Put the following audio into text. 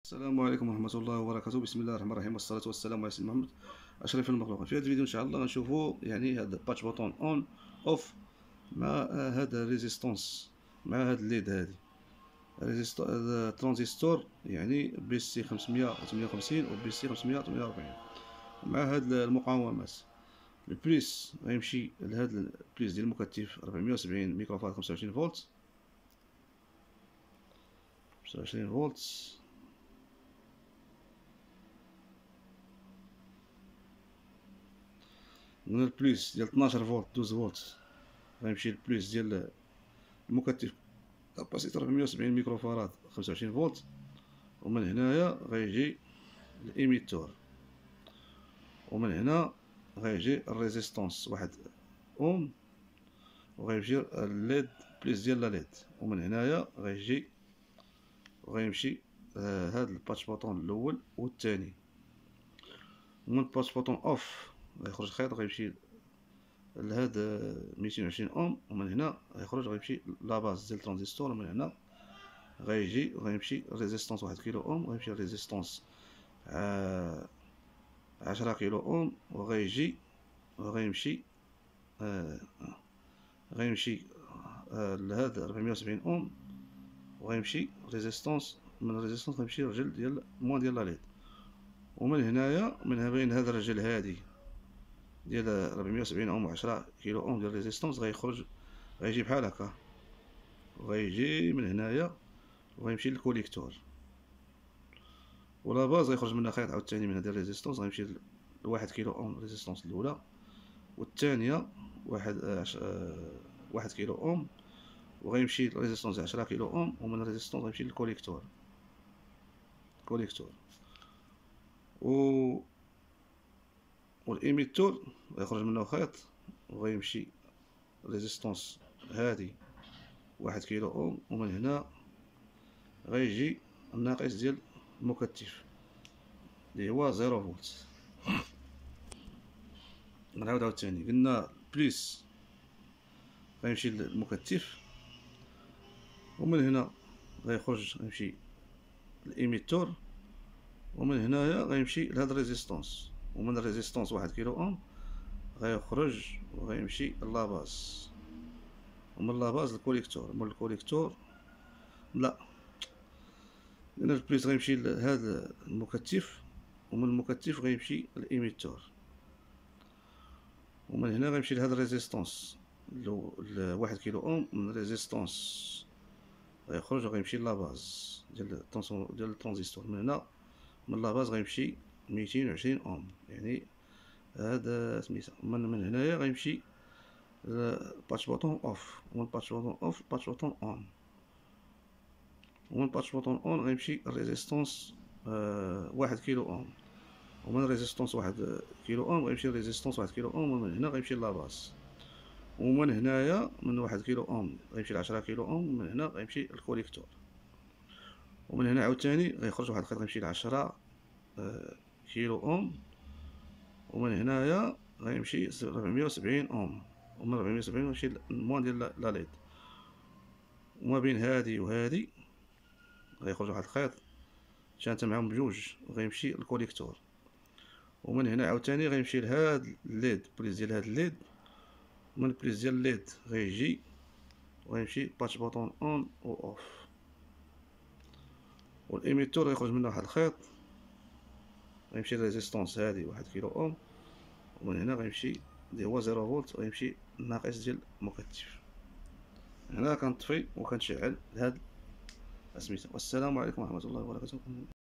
السلام عليكم ورحمة الله وبركاته. بسم الله الرحمن الرحيم، والصلاة والسلام على سيدنا محمد أشرف المخلوقات. في هذا الفيديو إن شاء الله غنشوفوا يعني هذا باتش بوتون أون أوف مع هذا ريزيستونس، مع هذا الليد هذه هذا ترانزستور، يعني بي سي 558 و بي سي 548 مع هاد المقاومات. البريس غيمشي لهاد البريس ديال المكتف 470 ميكروفاراد 25 فولت 25 فولت. من البليس ديال 12 فولت 12 فولت غيمشي البليس ديال المكتف كاباسيتور 470 ميكروفاراد 25 فولت، ومن هنايا غيجي الإيميتور، ومن هنا غيجي الريزيستونس 1 اوم، وغيمشي الليد بليس ديال لا ليد، ومن هنايا غيمشي هاد الباتش بوطون الاول والثاني. ومن الباتش بوطون اوف غيخرج خيط غيمشي لهاد 220 اوم، ومن هنا غيمشي لاباز ديال الترانزستور، ومن هنا غيمشي ريزيستونس 1 كيلو اوم، وغيمشي ريزيستونس 10 كيلو اوم، وغيمشي لهاد 470 اوم، وغيمشي ريزيستونس، من الريزيستونس غيمشي الرجل ديال موان ديال لا ليد. ومن هنايا من بين هاد الرجل هادي ديال 470 اوم و 10 كيلو اوم ديال ريزيستونس غيجي بحال هكا، وغيجي من هنايا وغيمشي للكوليكتور، ولا باز غيخرج منها خيط عاوتاني من هاد الريزيستونس غيمشي لواحد كيلو اوم ريزيستونس الاولى، والثانيه واحد كيلو اوم، وغيمشي لريزيستونس 10 كيلو اوم، ومن الريزيستونس غيمشي للكوليكتور والإيميتور غيخرج منه خيط وغيمشي ريزيستونس هادي 1 كيلو اوم، ومن هنا غيجي الناقص ديال المكتف اللي هو 0 فولت. نعاود عاوتاني، قلنا بليس غيمشي للمكتف، ومن هنا غيمشي الإيميتور، ومن هنايا غيمشي لهاد الريزيستونس، ومن الريزيستونس 1 كيلو اوم غيخرج وغيمشي لاباز، ومن لاباز الكوليكتور، من الكوليكتور لا لأن البليس غيمشي لهاد المكتف، ومن المكتف غيمشي الإيميتور، ومن هنا غيمشي لهاد الريزيستونس 1 كيلو اوم، من الريزيستونس غيخرج وغيمشي لاباز ديال الترانزستور، من هنا من لاباز غيمشي 220 اوم، يعني هذا سميتها. من هنايا غيمشي باتش بوطون اوف، ومن باتش بوطون اوف باتش بوطون اون، ومن باتش بوطون اون غيمشي الريزيستونس 1 كيلو اوم، ومن ريزيستونس 1 كيلو اوم غيمشي ريزيستونس 1 كيلو اوم، ومن هنا غيمشي لاباز، ومن هنايا من 1 كيلو اوم غيمشي ل 10 كيلو اوم، ومن هنا غيمشي الكوليكتور، ومن هنا عاوتاني غيخرج واحد الخيط غيمشي ل 10 كيلو اوم، ومن هنايا غيمشي 470 اوم، ومن 470 غيمشي للموان ديال لا ليد، وما بين هادي وهادي غيخرج واحد الخيط شانت معاهم بجوج وغيمشي للكوليكتور، ومن هنا عاوتاني غيمشي لهاد الليد بليس ديال هاد الليد، من البليس ديال الليد غيجي وغيمشي باتش بوطون اون و اوف، والإيميتور غيخرج منه واحد الخيط غيمشي لريزيستونس هادي 1 كيلو اوم، ومن هنا غيمشي اللي هو 0 فولت غيمشي الناقص ديال المكتف. هنا كنطفي وكنشعل هاد سميتو. والسلام عليكم ورحمة الله وبركاته.